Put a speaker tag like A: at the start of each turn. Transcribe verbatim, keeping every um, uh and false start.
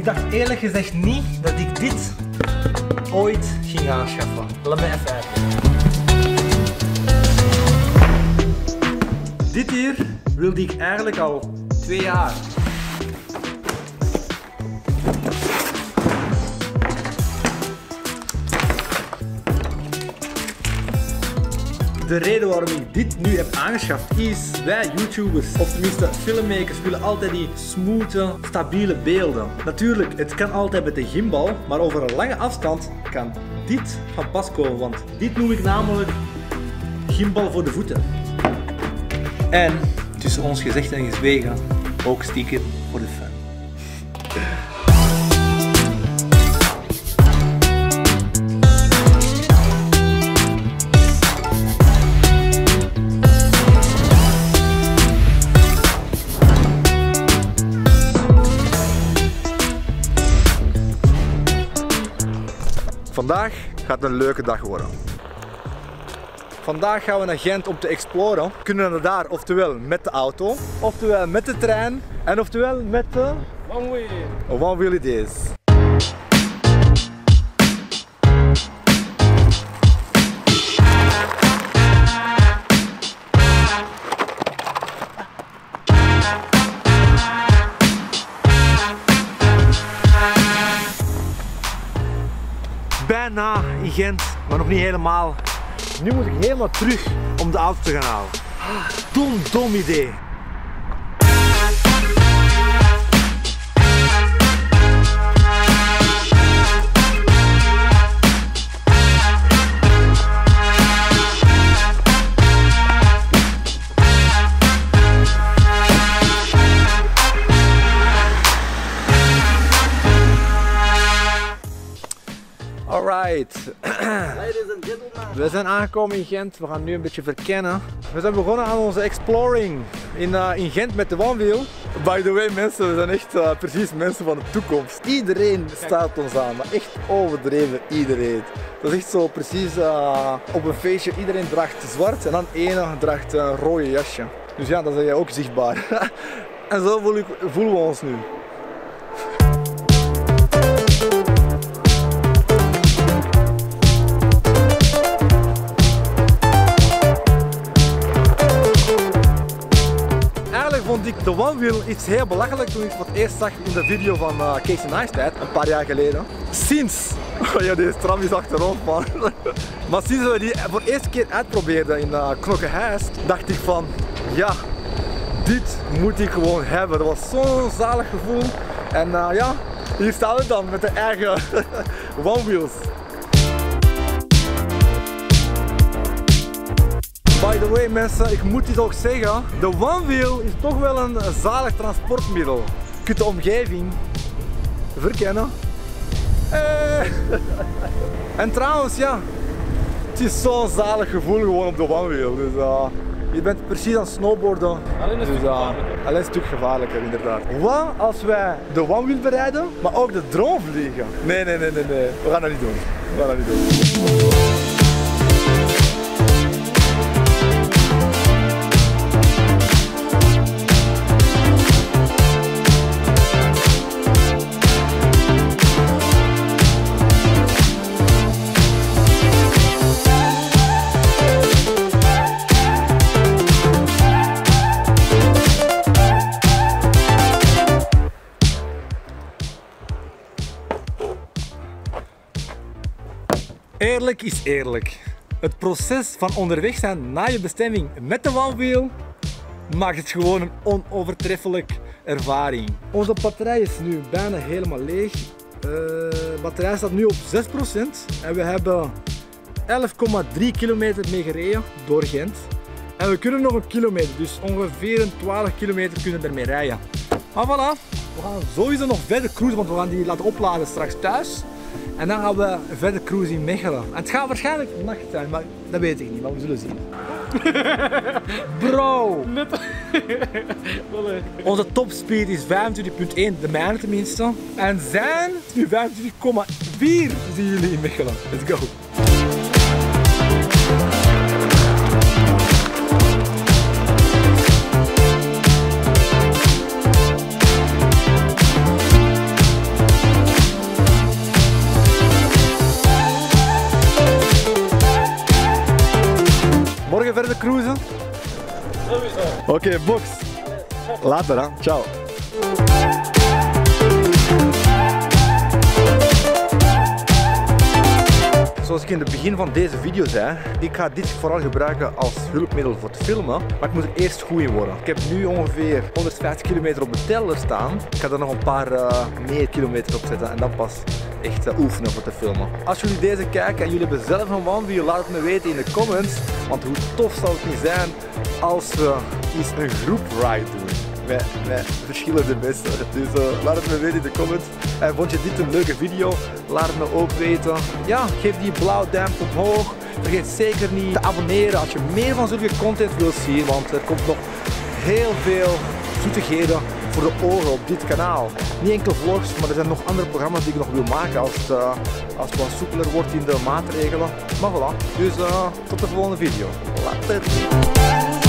A: dacht eerlijk gezegd niet dat ik dit ooit ging aanschaffen. Laat me even uitleggen. Dit hier wilde ik eigenlijk al twee jaar. De reden waarom ik dit nu heb aangeschaft is, wij YouTubers, of tenminste filmmakers, willen altijd die smooth, stabiele beelden. Natuurlijk, het kan altijd met de gimbal, maar over een lange afstand kan dit van pas komen, want dit noem ik namelijk gimbal voor de voeten. En, tussen ons gezegd en gezwegen, ook stiekem voor de fun. Vandaag gaat een leuke dag worden. Vandaag gaan we naar Gent om te exploren. Kunnen we daar oftewel met de auto, oftewel met de trein en oftewel met de
B: One wheel.
A: One wheel it is. Bijna in Gent, maar nog niet helemaal. Nu moet ik helemaal terug om de auto te gaan halen. Dom, dom idee. Alright. We zijn aangekomen in Gent. We gaan nu een beetje verkennen. We zijn begonnen aan onze exploring in, uh, in Gent met de One Wheel. By the way mensen, we zijn echt uh, precies mensen van de toekomst. Iedereen staat ons aan, maar echt overdreven iedereen. Dat is echt zo precies uh, op een feestje. Iedereen draagt zwart en dan ene draagt een rode jasje. Dus ja, dat is jij ook zichtbaar. En zo voel ik, voelen we ons nu. Vond ik de One Wheel iets heel belachelijk toen ik het voor het eerst zag in de video van uh, Casey Neistat, een paar jaar geleden. Sinds, oh ja, deze tram is achter ons man. Maar sinds we die voor de eerste keer uitprobeerden in uh, Knokkehuis, dacht ik van, ja, dit moet ik gewoon hebben. Dat was zo'n zalig gevoel. En uh, ja, hier staan we dan met de eigen One Wheels. By the way mensen, ik moet dit ook zeggen, de One Wheel is toch wel een zalig transportmiddel. Je kunt de omgeving verkennen. Eh. En trouwens ja, het is zo'n zalig gevoel gewoon op de One Wheel. Dus uh, je bent precies aan het snowboarden.
B: Alleen een
A: dus,
B: stuk
A: uh,
B: gevaarlijker.
A: Alleen een stuk gevaarlijker inderdaad. Wat als wij de One Wheel bereiden, maar ook de drone vliegen? Nee, nee, nee, nee, nee. We gaan dat niet doen. We gaan dat niet doen. Eerlijk is eerlijk. Het proces van onderweg zijn naar je bestemming met de One Wheel maakt het gewoon een onovertreffelijk ervaring. Onze batterij is nu bijna helemaal leeg. De uh, batterij staat nu op zes procent en we hebben elf komma drie kilometer mee gereden door Gent. En we kunnen nog een kilometer, dus ongeveer een twaalf kilometer kunnen ermee rijden. Maar voilà, we gaan sowieso nog verder cruisen, want we gaan die laten opladen straks thuis. En dan gaan we verder cruisen in Mechelen. En het gaat waarschijnlijk nacht zijn, maar dat weet ik niet, maar we zullen zien. Bro!
B: Net.
A: Onze topspeed is vijfentwintig komma één, de mijne tenminste. En zijn is nu vijfentwintig komma vier zien jullie in Mechelen. Let's go! verder cruisen? Oké, okay, box. Later, hè. Ciao. Zoals ik in het begin van deze video zei, ik ga dit vooral gebruiken als hulpmiddel voor het filmen, maar ik moet er eerst goed in worden. Ik heb nu ongeveer honderdvijftig kilometer op de teller staan. Ik ga er nog een paar uh, meer kilometer op zetten en dan pas echt uh, oefenen voor te filmen. Als jullie deze kijken en jullie hebben zelf een wandwiel, laat het me weten in de comments. Want hoe tof zal het niet zijn als we eens een groep ride doen. Met, met verschillende mensen. Dus uh, laat het me weten in de comments. En vond je dit een leuke video? Laat het me ook weten. Ja, geef die blauwe duimpje omhoog. Vergeet zeker niet te abonneren als je meer van zulke content wilt zien. Want er komt nog heel veel zoetigheden voor de oren op dit kanaal. Niet enkel vlogs, maar er zijn nog andere programma's die ik nog wil maken als het, uh, als het wat soepeler wordt in de maatregelen. Maar voilà. Dus uh, tot de volgende video. Later.